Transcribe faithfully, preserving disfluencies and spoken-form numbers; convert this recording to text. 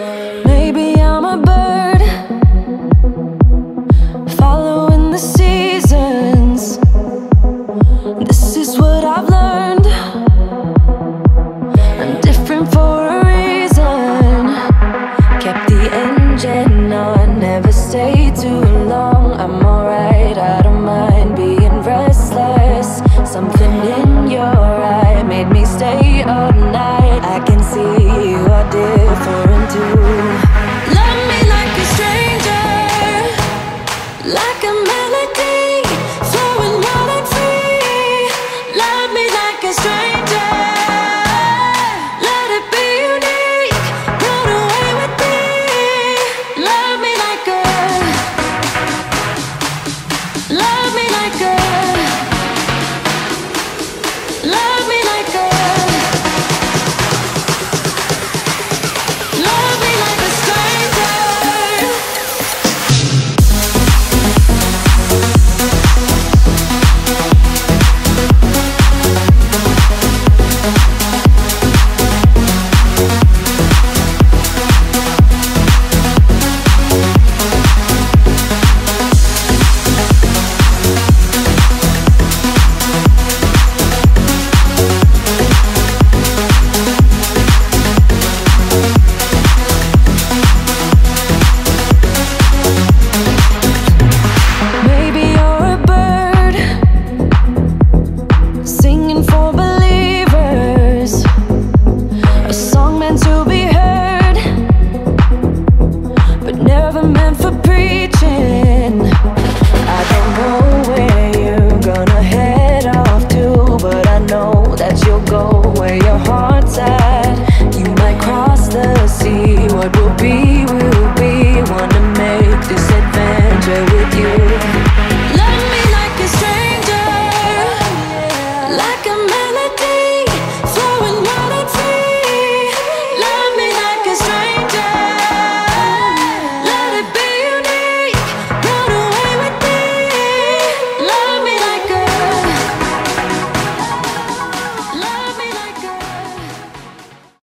Maybe I'm a bird, following the seasons. This is what I've learned. I'm different for a reason. Kept the engine on, never stayed too long. I'm alright, I don't mind being restless. Something in your eye made me stay all night. I can see you are different too. Love me like a stranger, like a melody flowing wild and free. Love me like a stranger, let it be unique, run away with me. Love me like a, love me like a, love me like a, love me like a stranger. Maybe you're a bird, singing for believers, a song meant to be heard, but never meant for preaching. I don't know where you're gonna head off to, but I know that you'll go where your heart's at. You might cross the sea, what will be will